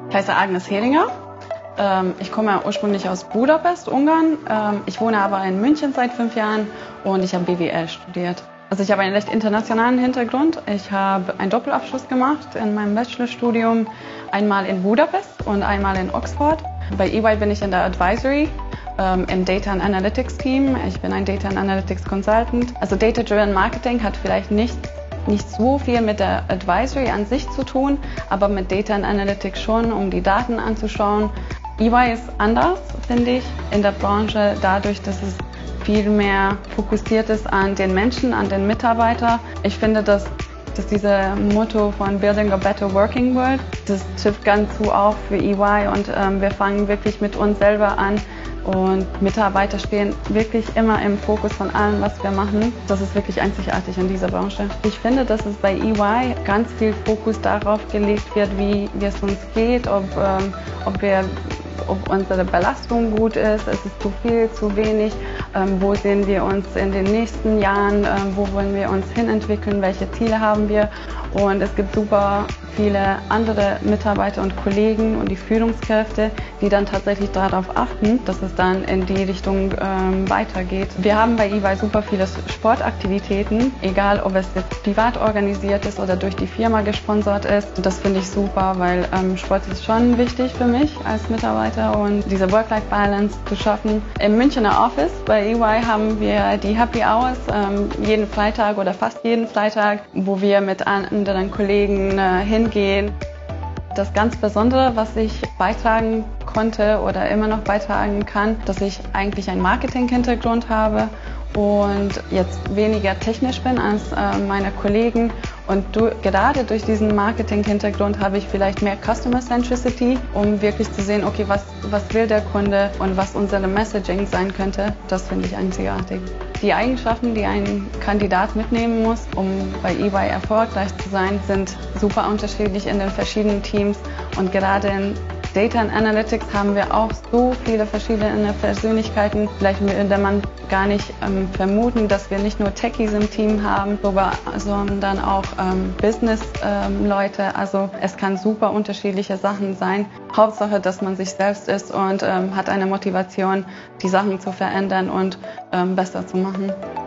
Ich heiße Agnes Heringer. Ich komme ursprünglich aus Budapest, Ungarn. Ich wohne aber in München seit 5 Jahren und ich habe BWL studiert. Also ich habe einen recht internationalen Hintergrund. Ich habe einen Doppelabschluss gemacht in meinem Bachelorstudium, einmal in Budapest und einmal in Oxford. Bei EY bin ich in der Advisory im Data and Analytics Team. Ich bin ein Data and Analytics Consultant. Also Data-Driven Marketing hat vielleicht nicht so viel mit der Advisory an sich zu tun, aber mit Data and Analytics schon, um die Daten anzuschauen. EY ist anders, finde ich, in der Branche, dadurch, dass es viel mehr fokussiert ist an den Menschen, an den Mitarbeiter. Ich finde, dass dieser Motto von Building a Better Working World, das trifft ganz gut auch für EY und wir fangen wirklich mit uns selber an. Und Mitarbeiter stehen wirklich immer im Fokus von allem, was wir machen. Das ist wirklich einzigartig in dieser Branche. Ich finde, dass es bei EY ganz viel Fokus darauf gelegt wird, wie es uns geht, ob unsere Belastung gut ist, ist es zu viel, zu wenig, wo sehen wir uns in den nächsten Jahren, wo wollen wir uns hinentwickeln, welche Ziele haben wir. Und es gibt super viele andere Mitarbeiter und Kollegen und die Führungskräfte, die dann tatsächlich darauf achten, dass es dann in die Richtung weitergeht. Wir haben bei EY super viele Sportaktivitäten, egal ob es jetzt privat organisiert ist oder durch die Firma gesponsert ist. Das finde ich super, weil Sport ist schon wichtig für mich als Mitarbeiter und diese Work-Life-Balance zu schaffen. Im Münchner Office bei EY haben wir die Happy Hours jeden Freitag oder fast jeden Freitag, wo wir mit anderen Kollegen hingehen. Das ganz Besondere, was ich beitragen konnte oder immer noch beitragen kann, dass ich eigentlich einen Marketing-Hintergrund habe und jetzt weniger technisch bin als meine Kollegen. Und gerade durch diesen Marketing-Hintergrund habe ich vielleicht mehr Customer Centricity, um wirklich zu sehen, okay, was will der Kunde und was unsere Messaging sein könnte. Das finde ich einzigartig. Die Eigenschaften, die ein Kandidat mitnehmen muss, um bei EY erfolgreich zu sein, sind super unterschiedlich in den verschiedenen Teams. Und gerade in Data and Analytics haben wir auch so viele verschiedene Persönlichkeiten. Vielleicht würde man gar nicht vermuten, dass wir nicht nur Techies im Team haben, sondern auch Business-Leute. Also es kann super unterschiedliche Sachen sein. Hauptsache, dass man sich selbst ist und hat eine Motivation, die Sachen zu verändern und besser zu machen.